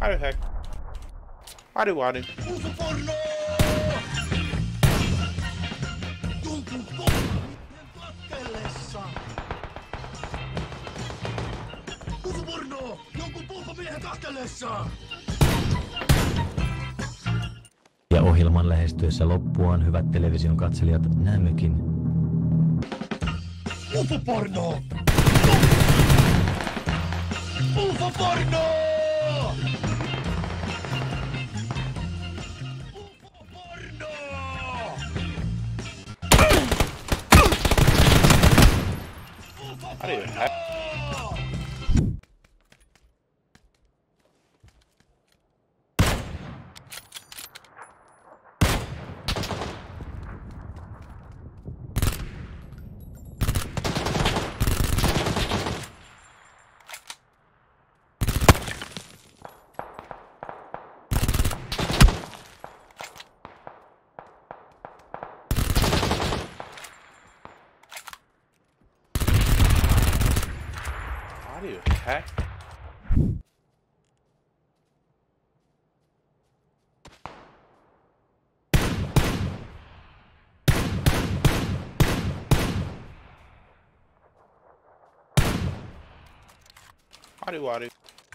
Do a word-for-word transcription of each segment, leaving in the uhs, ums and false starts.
Why the heck? Why do I do? Ja ohjelman lähestyessä loppuaan, hyvät television katselijat, näemmmekin. Ufoporno! Ufoporno! I don't even have. How do you hack? How do I do?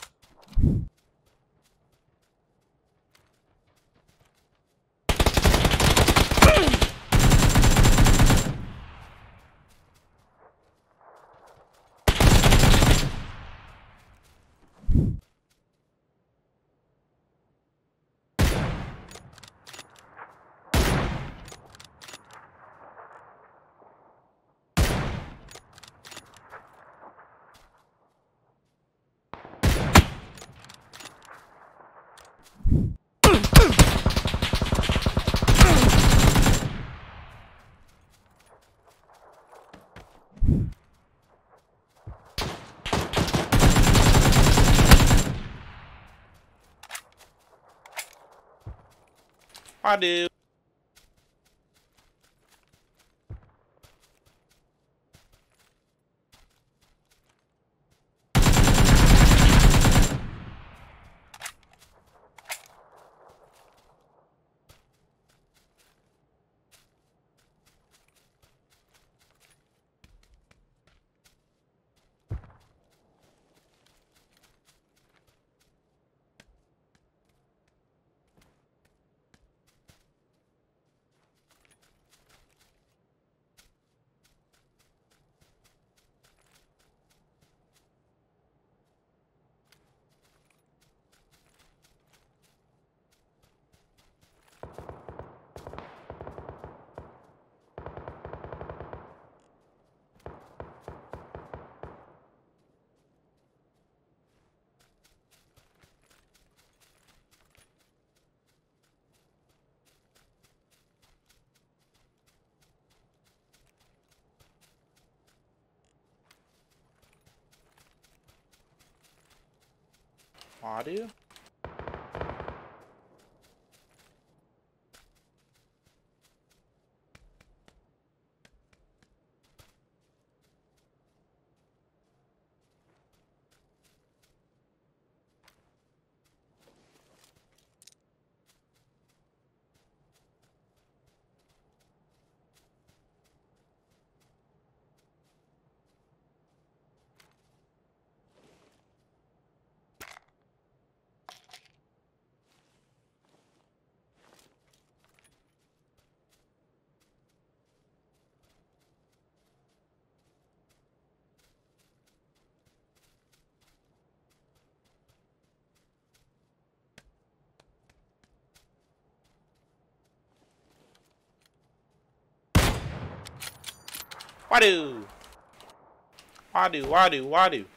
I do. I do. Why do? Why do? Why do? Why do?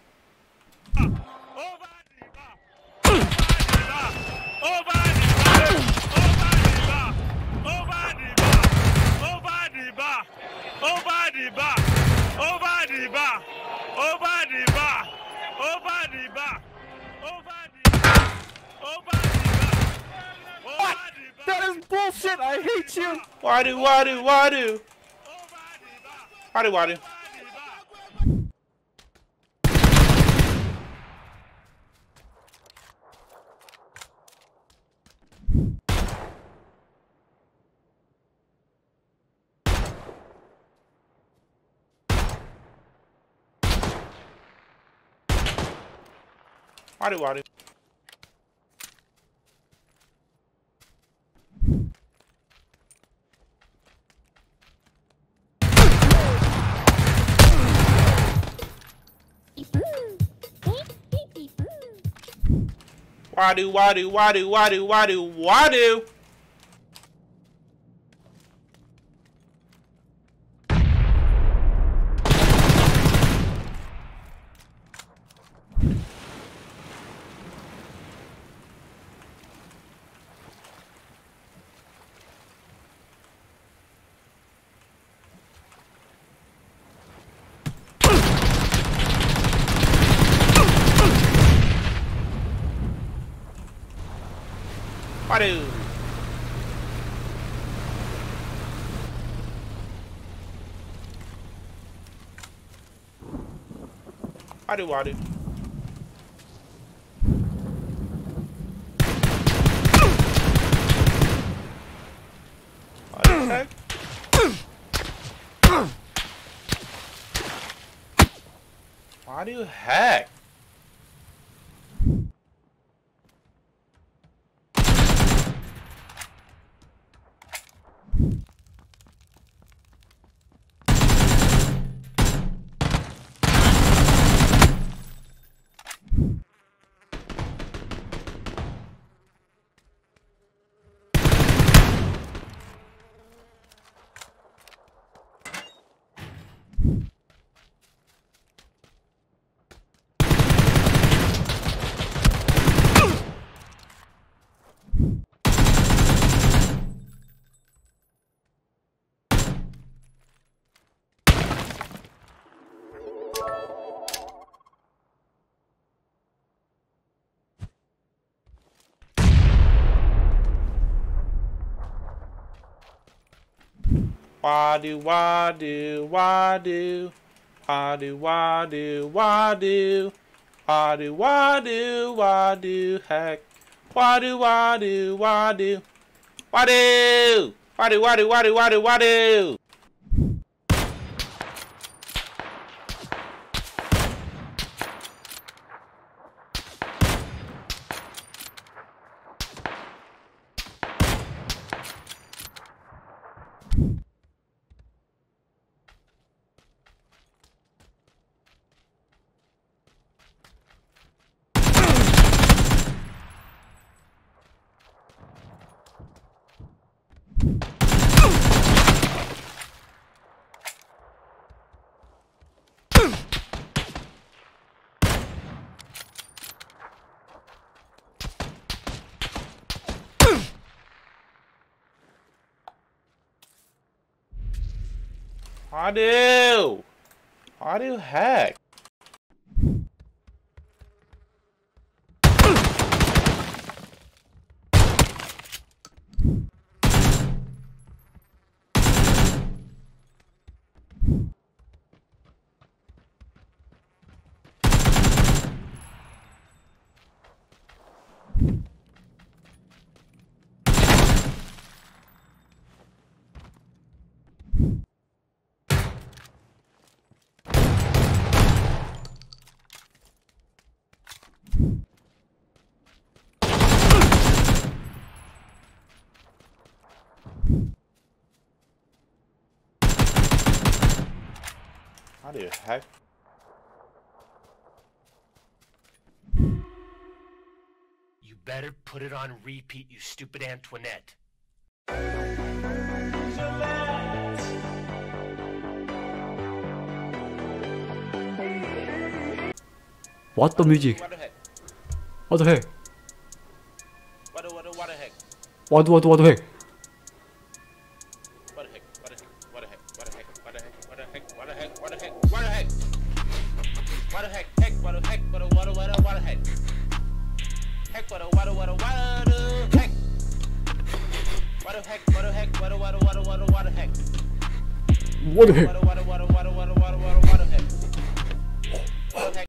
What? That is bullshit! I hate you! Why do? Why do? Why do? Why do? Why do? Wadu wadu. Wadu wadu wadu wadu wadu wadu. Wadu. Wadu wadu. What the heck? Why do you hack? Wadu wadu wadu wadu wadu wadu wadu wadu wadu heck wadu wadu wadu wadu wadu wadu wadu wadu wadu. Wadu! Wadu heck? How the heck? You better put it on repeat, you stupid Antoinette. What the music? What the heck? What the heck? What the what the what the heck? What what what the heck? What the heck? What the heck? What the heck? What the heck? What the heck? What the heck? What the heck? What the heck? What the heck? Heck? What the heck? What the what the what the what the heck? Heck? What the what the what the what the heck? What the heck? What the heck? What the what the what the what the what the heck? What the heck? What the what the what the what the what the what the what the heck? What the heck?